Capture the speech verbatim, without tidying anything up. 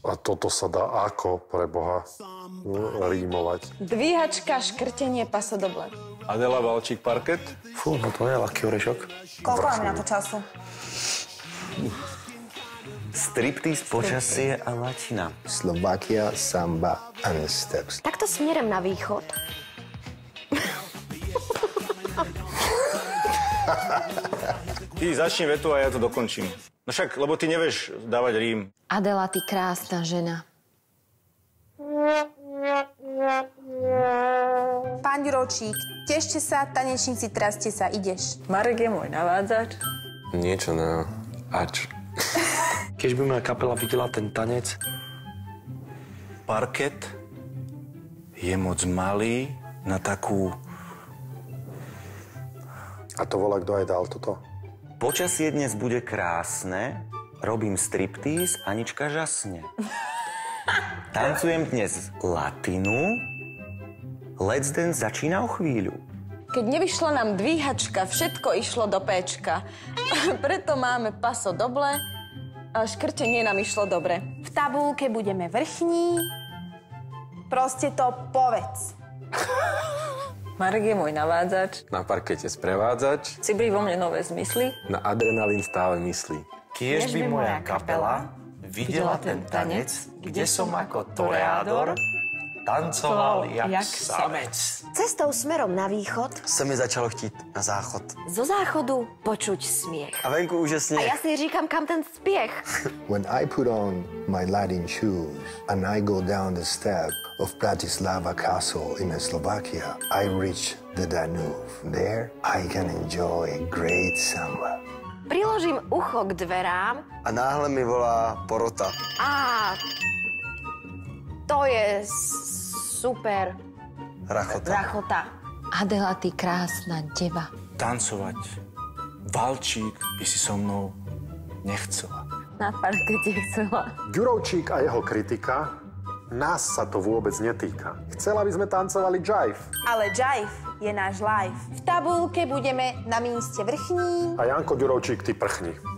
A toto sa dá ako, pre Boha, rímovať? Dvíhačka, škrtenie, pasodoble. Adela Valčík, parket. Fú, no to je ľahký orešok. Koľko máme na to času? Striptease, počasie a latina. Slovakia, samba and steps. Takto smerom na východ. Ty začni vetu a ja to dokončím. No však, lebo ty nevieš dávať rím. Adela, ty krásna žena. Pán Ďurovčík, tešte sa, tanečníci, traste sa, ideš. Marek je môj navádzač. Niečo na ač. Keď by moja kapela videla ten tanec... Parket je moc malý na takú... A to volá, kto aj dal toto? Počasie dnes bude krásne, robím striptease, Anička žasne. Tancujem dnes latinu, Let's Dance začína o chvíľu. Keď nevyšla nám dvíhačka, všetko išlo do péčka. Preto máme paso doble a škrtenie nám išlo dobre. V tabulke budeme vrchní. Proste to povedz. Marek je môj navádzač. Na parkete sprevádzač. Cibri vo mne nové zmysly. Na adrenalín stále myslí. Kiež by moja kapela videla ten tanec, kde som ako toreador tancoval jak samec. Cestou smerom na východ. Se mi začalo chtít na záchod. Zo záchodu počuť smiech. A venku už je A sněh. ja si říkam, kam ten spiech. When I put on my Latin shoes and I go down the step of Bratislava Castle in Slovakia, I reach the Danube. There I can enjoy great samba. Priložím ucho k dverám. A náhle mi volá porota. A to je super. Rachota. Rachota. Adela, ty krásna deva. Tancovať. Valčík by si so mnou nechcela. Na parkete chcela. Ďurovčík a jeho kritika, nás sa to vôbec netýka. Chcela by sme tancovali jive. Ale jive je náš live. V tabulke budeme na míste vrchní. A Janko Ďurovčík, ty prchni.